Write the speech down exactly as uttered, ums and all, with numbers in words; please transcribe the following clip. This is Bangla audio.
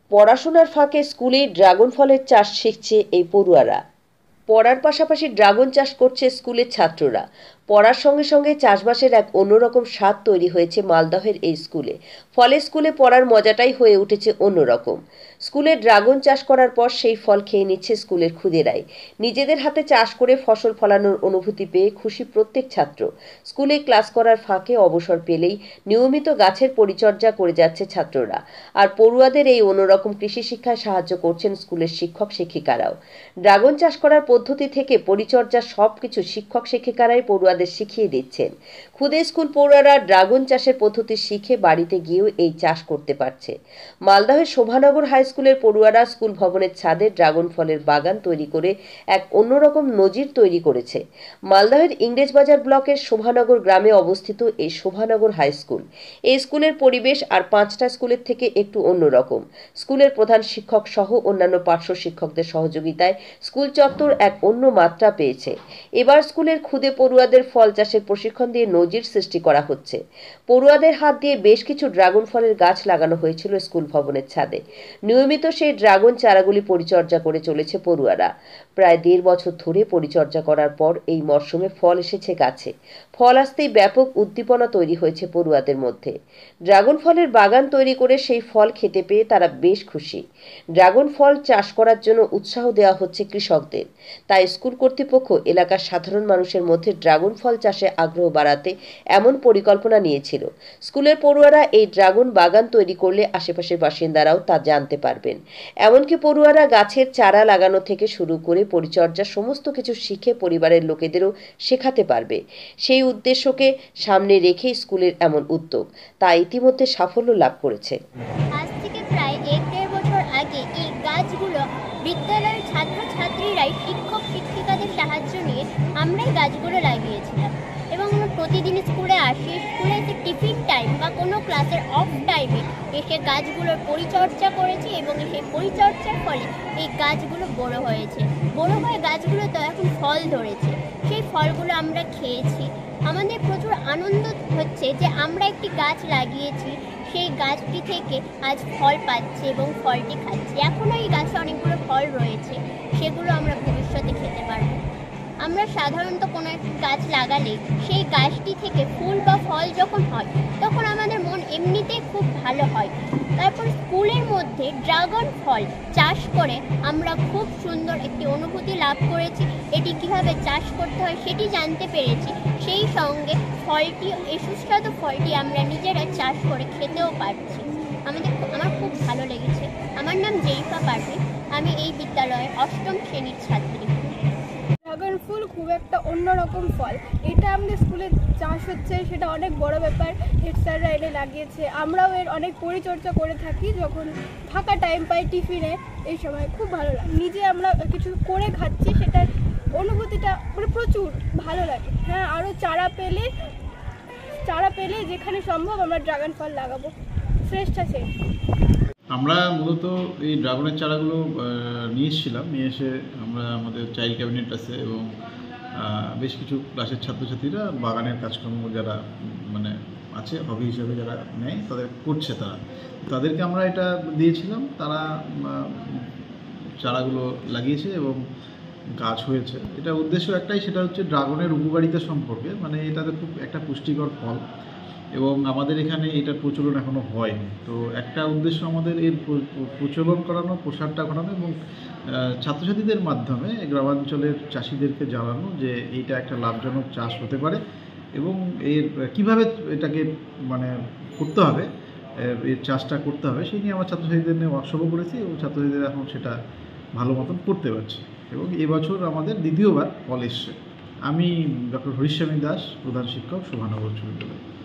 পড়াশোনার ফাঁকে স্কুলে ড্রাগন ফলের চাষ শিখছে এই পড়ুয়ারা। পড়ার পাশাপাশি ড্রাগন চাষ করছে স্কুলের ছাত্ররা। পড়ার সঙ্গে সঙ্গে চাষবাসের এক অন্যরকম স্বাদ তৈরি হয়েছে মালদহের এই স্কুলে। ফলে স্কুলে পড়ার মজাটাই হয়ে উঠেছে অন্যরকম। স্কুলে ড্রাগন চাষ করার পর সেই ফল খেয়ে নিচ্ছে স্কুলের খুদেরাই। নিজেদের হাতে চাষ করে ফসল ফলানোর অনুভূতি পেয়ে খুশি প্রত্যেক ছাত্র। স্কুলে ক্লাস করার ফাঁকে অবসর পেলেই নিয়মিত গাছের পরিচর্যা করে যাচ্ছে ছাত্ররা। আর পড়ুয়াদের এই অন্যরকম কৃষি শিক্ষায় সাহায্য করছেন স্কুলের শিক্ষক শিক্ষিকারাও। ড্রাগন চাষ করার পদ্ধতি থেকে পরিচর্যা সবকিছু শিক্ষক শিক্ষিকারাই পড়ুয়াদের শিখিয়ে দিচ্ছেন। খুদে স্কুল পড়ুয়ারা ড্রাগন চাষের পদ্ধতি শিখে বাড়িতে গিয়েও এই চাষ করতে পারছে। মালদহের শোভানগর হাই স্কুলের পড়ুয়ারা স্কুল ভবনের ছাদে ড্রাগন ফলের বাগান তৈরি করে এক অন্যরকম নজির তৈরি করেছে। মালদহের ইংরেজবাজার ব্লকের শোভানগর গ্রামে অবস্থিত এই শোভানগর হাই স্কুল। এই স্কুলের পরিবেশ আর পাঁচটা স্কুলের থেকে একটু অন্যরকম। স্কুলের প্রধান শিক্ষক সহ অন্যান্য পার্শ্ব শিক্ষকদের সহযোগিতায় স্কুল চত্বর এক অন্য মাত্রা পেয়েছে। এবার স্কুলের খুদে পড়ুয়াদের ফল চাষের প্রশিক্ষণ দিয়ে নজির সৃষ্টি করা হচ্ছে। পড়ুয়াদের হাত দিয়ে বেশ কিছু ড্রাগন ফলের গাছ লাগানো হয়েছিল স্কুল ভবনের ছাদে। নিয়মিত সেই ড্রাগন চারাগুলি পরিচর্যা করে চলেছে পড়ুয়ারা। প্রায় দেড় বছর ধরে পরিচর্যা করার পর এই মরশুমে ফল এসেছে গাছে। ফল আসতেই ব্যাপক উদ্দীপনা তৈরি হয়েছে পড়ুয়াদের মধ্যে। ড্রাগন ফলের বাগান তৈরি করে সেই ফল খেতে পেয়ে তারা বেশ খুশি। ড্রাগন ফল চাষ করার জন্য উৎসাহ দেওয়া হচ্ছে কৃষকদের। তাই স্কুল কর্তৃপক্ষ এলাকার সাধারণ মানুষের মধ্যে ড্রাগন ফল চাষে আগ্রহ বাড়াতে এমন পরিকল্পনা নিয়েছিল। স্কুলের পড়ুয়ারা এই ড্রাগন বাগান তৈরি করলে আশেপাশের বাসিন্দারাও তা জানতে পারবেন। এমনকি পড়ুয়ারা গাছের চারা লাগানো থেকে শুরু করে পরিচর্যা সমস্ত কিছু শিখে পরিবারের লোকেদেরও শেখাতে পারবে। সেই উদ্দেশ্যকে সামনে রেখে স্কুলের এমন উদ্যোগ, তা ইতিমধ্যে সাফল্য লাভ করেছে। আজ থেকে প্রায় এক দেড় বছর আগে এই গাছগুলো বিদ্যালয়ের ছাত্রছাত্রীরাই শিক্ষক শিক্ষিকাদের সাহায্য নিয়ে আমরাই গাছগুলো লাগিয়েছিলাম এবং আমরা প্রতিদিন স্কুলে আসি। স্কুলে এসে টিফিন টাইম বা কোনো ক্লাসের অফ টাইমে এসে গাছগুলোর পরিচর্যা করেছি এবং সেই পরিচর্যার ফলে এই গাছগুলো বড় হয়েছে। বড় হয়ে গাছগুলো তো এখন ফল ধরেছে। সেই ফলগুলো আমরা খেয়েছি। আমাদের প্রচুর আনন্দ হচ্ছে যে আমরা একটি গাছ লাগিয়েছি, সেই গাছটি থেকে আজ ফল পাচ্ছে এবং ফলটি খাচ্ছি। এখনও এই গাছে অনেকগুলো ফল রয়েছে, সেগুলো আমরা ভবিষ্যতে খেতে পারবো। আমরা সাধারণত কোনো একটি গাছ লাগালে সেই গাছটি থেকে ফুল বা ফল যখন হয় তখন আমাদের মন এমনিতেই খুব ভালো হয়। তারপর স্কুলের মধ্যে ড্রাগন ফল চাষ করে আমরা খুব সুন্দর একটি অনুভূতি লাভ করেছি। এটি কিভাবে চাষ করতে হয় সেটি জানতে পেরেছি। সেই সঙ্গে ফলটি, এই সুস্বাদু ফলটি আমরা নিজেরা চাষ করে খেতেও পারছি। আমাদের আমার খুব ভালো লেগেছে। আমার নাম জেইফা পারভিন, আমি এই বিদ্যালয়ের অষ্টম শ্রেণীর ছাত্রী। ড্রাগন ফুল খুব একটা অন্যরকম ফল। এটা আমাদের স্কুলে চাষ হচ্ছে, সেটা অনেক বড় ব্যাপার। হেড স্যাররা এনে লাগিয়েছে, আমরাও এর অনেক পরিচর্যা করে থাকি। যখন ফাঁকা টাইম পাই টিফিনে, এই সময় খুব ভালো লাগে। নিজে আমরা কিছু করে খাচ্ছি, সেটার অনুভূতিটা মানে প্রচুর ভালো লাগে। হ্যাঁ, আরও চারা পেলে চারা পেলে যেখানে সম্ভব আমরা ড্রাগন ফল লাগাবো। শ্রেষ্ঠ আছে। আমরা মূলত এই ড্রাগনের চারাগুলো নিয়ে এসেছিলাম। নিয়ে এসে আমরা আমাদের চাইল্ড ক্যাবিনেট আছে এবং বেশ কিছু ক্লাসের ছাত্রছাত্রীরা বাগানের কাজকর্ম যারা মানে আছে হবি হিসেবে যারা নেয় তাদের করছে, তারা তাদেরকে আমরা এটা দিয়েছিলাম। তারা চারাগুলো লাগিয়েছে এবং গাছ হয়েছে। এটা উদ্দেশ্য একটাই, সেটা হচ্ছে ড্রাগনের উপকারিতা সম্পর্কে, মানে এটাতে খুব একটা পুষ্টিকর ফল এবং আমাদের এখানে এটার প্রচলন এখনও হয়নি। তো একটা উদ্দেশ্য আমাদের এর প্রচলন করানো, প্রসারটা ঘটানো এবং ছাত্রছাত্রীদের মাধ্যমে গ্রামাঞ্চলের চাষিদেরকে জানানো যে এইটা একটা লাভজনক চাষ হতে পারে এবং এর কীভাবে এটাকে মানে করতে হবে, এর চাষটা করতে হবে, সেই নিয়ে আমার ছাত্রছাত্রীদের নিয়ে ওয়ার্কশপও করেছি এবং ছাত্রছাত্রীরা এখন সেটা ভালো মতন করতে পারছে এবং এবছর আমাদের দ্বিতীয়বার ফল এসছে। আমি ডক্টর হরিস্বামী দাস, প্রধান শিক্ষক, শোভানগর উচ্চ বিদ্যালয়।